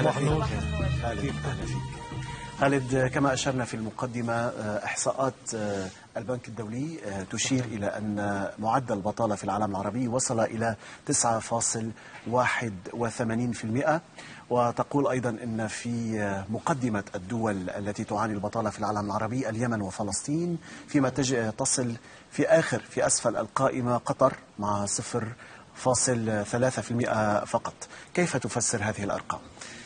صباح النور. خالد، كما أشرنا في المقدمة، إحصاءات البنك الدولي تشير إلى أن معدل البطالة في العالم العربي وصل إلى 9.81%، وتقول أيضا أن في مقدمة الدول التي تعاني البطالة في العالم العربي اليمن وفلسطين، فيما تصل في أسفل القائمة قطر مع 0.3% فقط. كيف تفسر هذه الأرقام؟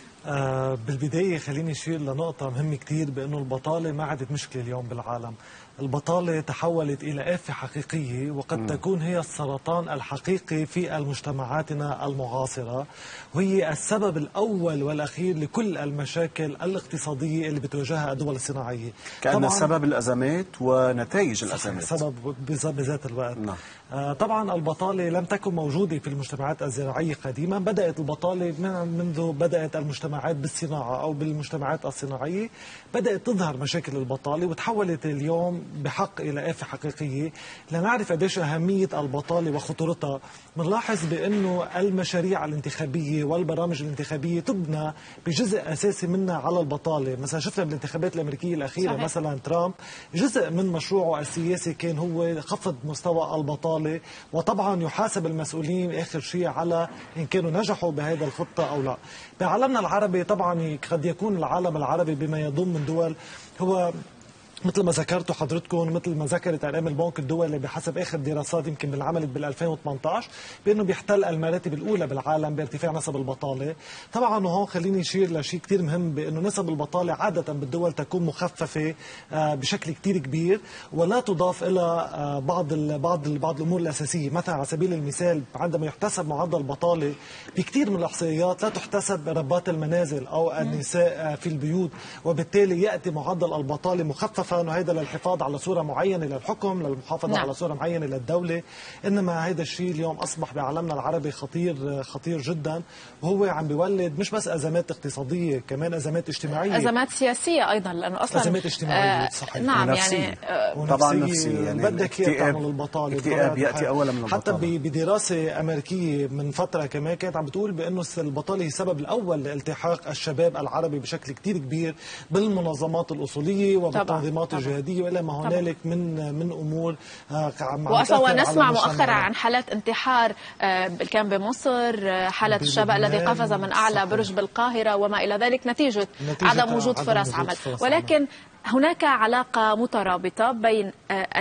بالبداية خليني أشير لنقطة مهمة كتير، بأنه البطالة ما عادت مشكلة اليوم بالعالم. البطالة تحولت إلى آفة حقيقية، وقد تكون هي السرطان الحقيقي في مجتمعاتنا المعاصرة، وهي السبب الأول والأخير لكل المشاكل الاقتصادية اللي بتواجهها الدول الصناعية. كأن سبب الأزمات ونتائج الأزمات سبب بذات الوقت. نعم. طبعا البطالة لم تكن موجودة في المجتمعات الزراعية قديما. بدأت البطالة منذ بدأت المجتمعات بالصناعة أو بالمجتمعات الصناعية، بدأت تظهر مشاكل البطالة وتحولت اليوم بحق إلى آفة حقيقية. لنعرف قديش أهمية البطالة وخطورتها، بنلاحظ بأنه المشاريع الانتخابية والبرامج الانتخابية تبنى بجزء أساسي منها على البطالة. مثلا شفنا بالانتخابات الأمريكية الأخيرة صحيح. مثلا ترامب جزء من مشروعه السياسي كان هو خفض مستوى البطالة، وطبعا يحاسب المسؤولين آخر شيء على إن كانوا نجحوا بهذا الخطة أو لا. بعالمنا العربي طبعا قد يكون العالم العربي بما يضم من دول هو مثل ما ذكرتوا حضرتكم، مثل ما ذكرت ارقام البنك الدولي بحسب اخر دراسات يمكن بالعملت بال 2018 بانه بيحتل المراتب الاولى بالعالم بارتفاع نسب البطاله. طبعا وهون خليني اشير لشيء كثير مهم، بانه نسب البطاله عاده بالدول تكون مخففه بشكل كثير كبير، ولا تضاف الى بعض الامور الاساسيه. مثلا على سبيل المثال عندما يحتسب معدل البطاله بكثير من الاحصائيات لا تحتسب ربات المنازل او النساء في البيوت، وبالتالي ياتي معدل البطاله مخففا، وهذا للحفاظ على صورة معينة للحكم، للمحافظة على صورة معينة للدولة. إنما هذا الشيء اليوم أصبح بعالمنا العربي خطير جدا، وهو عم بيولد مش بس أزمات اقتصادية، كمان أزمات اجتماعية، أزمات سياسية أيضا، لأنه أصلا أزمات اجتماعية صحيح. نعم ونفسية. طبعا نفسية، يعني بدك تعمل البطالة. الاكتئاب يأتي أولا من البطالة. حتى بدراسة أمريكية من فترة كمان كانت عم بتقول بأنه البطالة هي السبب الأول لالتحاق الشباب العربي بشكل كتير كبير بالمنظمات الأصولية وبالتنظيمات الجهادية وإلى ما هنالك من أمور. وأصلا نسمع مؤخرا عن حالات انتحار كان بمصر، حالة الشاب الذي قفز من أعلى برج بالقاهرة وما إلى ذلك نتيجة عدم وجود فرص عمل. ولكن هناك علاقة مترابطة بين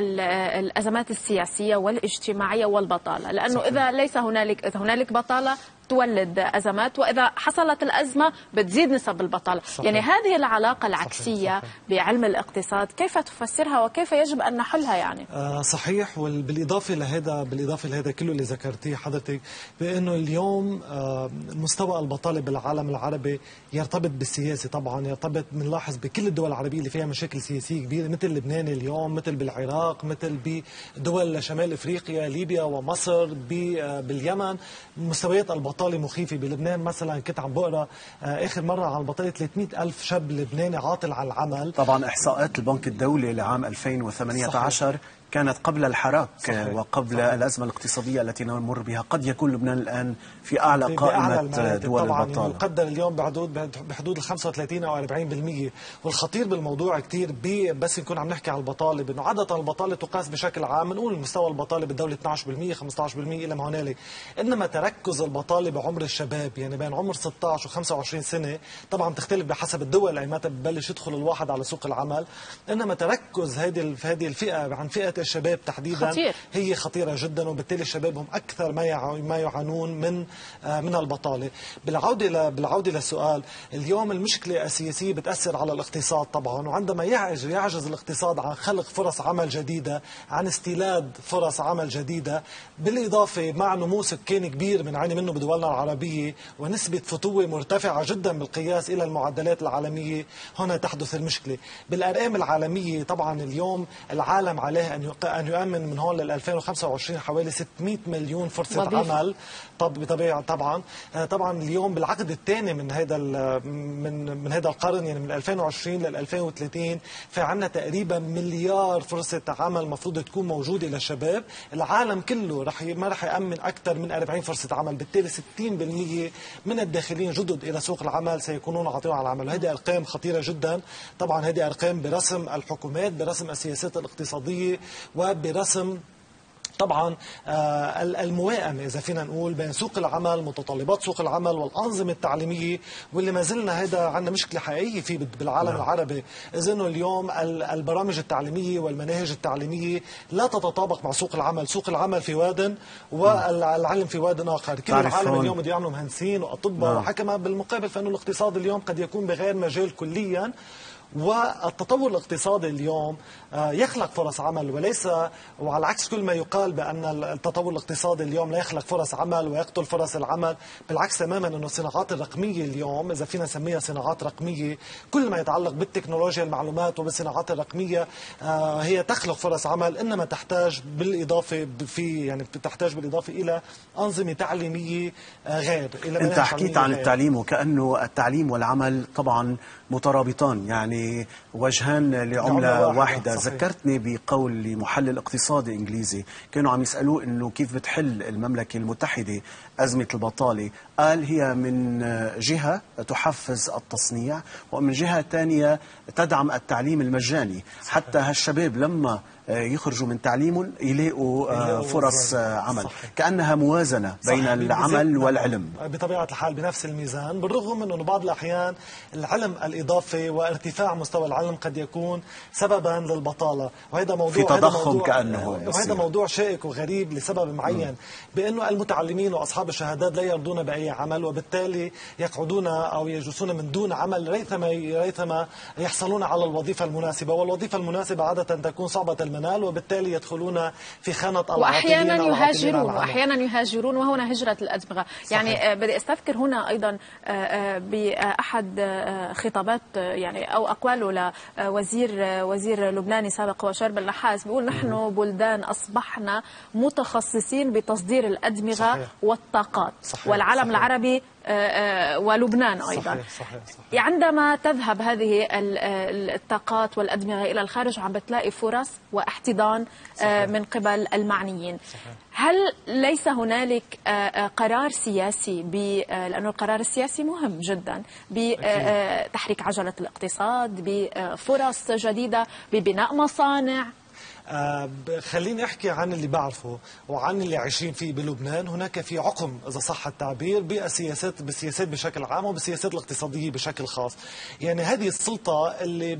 الأزمات السياسية والاجتماعية والبطالة، لأنه صحيح. إذا ليس هنالك بطالة تولد أزمات، وإذا حصلت الأزمة بتزيد نسب البطالة. صحيح. يعني هذه العلاقة العكسية صحيح. بعلم الاقتصاد كيف تفسرها وكيف يجب أن نحلها يعني؟ صحيح. وبالإضافة لهذا كله اللي ذكرتيه حضرتك، بأنه اليوم مستوى البطالة بالعالم العربي يرتبط بالسياسة. طبعا يرتبط، بنلاحظ بكل الدول العربية اللي فيها مشاكل سياسية كبيرة، مثل لبنان اليوم، مثل بالعراق، مثل بدول شمال إفريقيا، ليبيا ومصر، باليمن مستويات البطالة مخيفة. بلبنان مثلا كنت عم بقرا آخر مرة عن البطالة 300 ألف شاب لبناني عاطل عن العمل. طبعا إحصاءات البنك الدولي لعام 2018 صحيح. كانت قبل الحراك صحيح. وقبل صحيح. الأزمة الاقتصادية التي نمر بها. قد يكون لبنان الآن في أعلى قائمة دول طبعاً البطالة. يقدر اليوم بحدود ال 35 أو 40%. والخطير بالموضوع كتير بس نكون عم نحكي عن البطالة، بأنه عادة البطالة تقاس بشكل عام، نقول مستوى البطالة بالدولة 12% 15% إلى ما هنالك. إنما تركز البطالة بعمر الشباب، يعني بين عمر 16 و 25 سنة، طبعا تختلف بحسب الدول أي متى ببلش يدخل الواحد على سوق العمل. إنما تركز هذه الفئة عن فئة الشباب تحديدا خطير. هي خطيرة جدا، وبالتالي الشباب هم أكثر ما يعانون من البطالة. بالعودة للسؤال، اليوم المشكلة السياسية بتأثر على الاقتصاد طبعا، وعندما يعجز الاقتصاد عن خلق فرص عمل جديدة، عن استيلاد فرص عمل جديدة، بالإضافة مع نمو سكاني كبير بنعاني منه بدولنا العربية ونسبة فتوة مرتفعة جدا بالقياس إلى المعدلات العالمية، هنا تحدث المشكلة. بالأرقام العالمية طبعا اليوم العالم عليه أن أن يؤمن من هون لل 2025 حوالي 600 مليون فرصة عمل. بطبيعة طبعا اليوم بالعقد الثاني من هذا القرن، يعني من 2020 لل 2030 في عندنا تقريبا مليار فرصة عمل مفروض تكون موجودة للشباب. العالم كله ما رح يأمن أكثر من 40 فرصة عمل، بالتالي 60% من الداخلين جدد إلى سوق العمل سيكونون عاطلين عن العمل. وهذه أرقام خطيرة جدا. طبعا هذه أرقام برسم الحكومات، برسم السياسات الاقتصادية، وبرسم طبعا الموائمة إذا فينا نقول بين سوق العمل، متطلبات سوق العمل والأنظمة التعليمية، واللي ما زلنا هذا عندنا مشكلة حقيقية فيه بالعالم العربي، إذا إنه اليوم البرامج التعليمية والمناهج التعليمية لا تتطابق مع سوق العمل. سوق العمل في واد والعلم في واد آخر. كل العالم اليوم بده يعملوا مهندسين وأطباء وحكماء، بالمقابل فإنه الاقتصاد اليوم قد يكون بغير مجال كليا. والتطور الاقتصادي اليوم يخلق فرص عمل، وليس وعلى عكس كل ما يقال بأن التطور الاقتصادي اليوم لا يخلق فرص عمل ويقتل فرص العمل. بالعكس تماما، أنه الصناعات الرقمية اليوم، إذا فينا نسميها صناعات رقمية، كل ما يتعلق بالتكنولوجيا المعلومات وبالصناعات الرقمية هي تخلق فرص عمل، إنما تحتاج بالإضافة تحتاج بالإضافة إلى أنظمة تعليمية غير. أنت حكيت عن التعليم وكأنه التعليم والعمل طبعا مترابطان، يعني وجهان لعملة واحدة. صحيح. ذكرتني بقول لمحلل اقتصادي إنجليزي كانوا عم يسألوه إنه كيف بتحل المملكة المتحدة أزمة البطالة. قال هي من جهة تحفز التصنيع، ومن جهة ثانية تدعم التعليم المجاني، حتى هالشباب لما يخرجوا من تعليمهم يلاقوا فرص عمل. صحيح. كأنها موازنة بين العمل والعلم بطبيعة الحال بنفس الميزان، بالرغم من أنه بعض الأحيان العلم الإضافي وارتفاع مستوى العلم قد يكون سببا للبطالة، وهذا موضوع في تضخم كأنه وهذا موضوع شائك وغريب لسبب معين، بأنه المتعلمين وأصحاب الشهادات لا يرضون بأي عمل، وبالتالي يقعدون أو يجلسون من دون عمل ريثما يحصلون على الوظيفة المناسبة، والوظيفة المناسبة عادة تكون صعبة المنال، وبالتالي يدخلون في خانة وأحيانا يهاجرون وهنا هجرة الأدمغة. يعني بدي أستذكر هنا أيضا بأحد خطابات يعني أو أقواله لوزير لبناني سابق وشرب النحاس، بيقول نحن بلدان أصبحنا متخصصين بتصدير الأدمغة. صحيح. والطاقات. صحيح. والعالم. صحيح. العربي ولبنان أيضا. صحيح. عندما تذهب هذه الطاقات والأدمغة إلى الخارج عم بتلاقي فرص واحتضان من قبل المعنيين. صحيح. هل ليس هنالك قرار سياسي لأنه القرار السياسي مهم جدا بتحريك عجلة الاقتصاد، بفرص جديدة، ببناء مصانع؟ خليني أحكي عن اللي بعرفه وعن اللي عايشين فيه بلبنان. هناك في عقم إذا صح التعبير بالسياسات بشكل عام وبالسياسات الاقتصادية بشكل خاص. يعني هذه السلطة اللي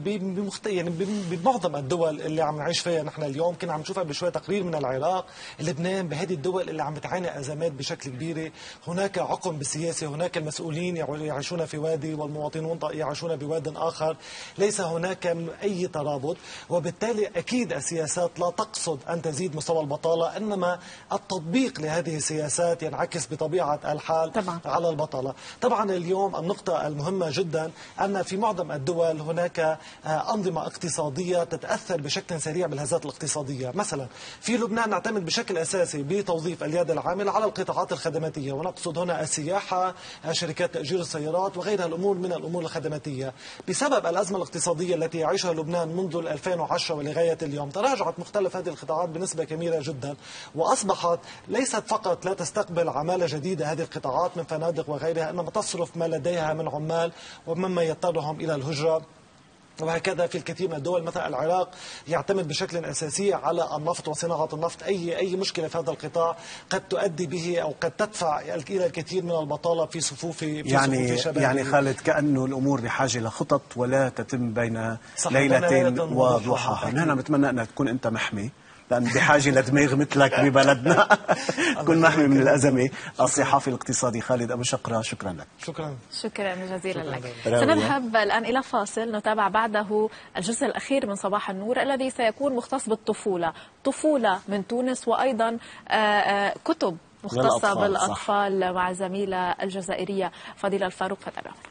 بمعظم الدول اللي عم نعيش فيها نحن اليوم، كنا عم نشوفها بشوية تقرير من العراق، لبنان، بهذه الدول اللي عم بتعاني أزمات بشكل كبير. هناك عقم بالسياسة، هناك المسؤولين يعيشون في وادي والمواطنون يعيشون بواد آخر، ليس هناك أي ترابط، وبالتالي أكيد السياسات لا تقصد أن تزيد مستوى البطالة، إنما التطبيق لهذه السياسات ينعكس بطبيعة الحال طبعا على البطالة. طبعا اليوم النقطة المهمة جدا أن في معظم الدول هناك أنظمة اقتصادية تتأثر بشكل سريع بالهزات الاقتصادية. مثلا في لبنان نعتمد بشكل أساسي بتوظيف اليد العاملة على القطاعات الخدماتية، ونقصد هنا السياحة، شركات تأجير السيارات وغيرها الأمور من الأمور الخدماتية. بسبب الأزمة الاقتصادية التي يعيشها لبنان منذ 2010 ولغاية اليوم تراجعت مختلف هذه القطاعات بنسبة كبيرة جدا، وأصبحت ليست فقط لا تستقبل عمالة جديدة هذه القطاعات من فنادق وغيرها، إنما تصرف ما لديها من عمال ومما يضطرهم إلى الهجرة. وهكذا في الكثير من الدول، مثلا العراق يعتمد بشكل أساسي على النفط وصناعة النفط. أي مشكلة في هذا القطاع قد تؤدي به أو قد تدفع إلى الكثير من البطالة في صفوف شباب. يعني خالد، كأنه الأمور بحاجة لخطط ولا تتم بين ليلة وضحاها. نحن بنتمنى أن تكون أنت محمي، لأن بحاجة لدماغ مثلك ببلدنا. كن محمي من الأزمة. الصحافي الاقتصادي خالد أبو شقرة، شكرا لك. شكرا جزيلا لك. سنذهب الآن إلى فاصل، نتابع بعده الجزء الأخير من صباح النور الذي سيكون مختص بالطفولة، طفولة من تونس، وأيضا كتب مختصة بالأطفال مع زميلة الجزائرية فضيلة الفاروق. فتابعونا.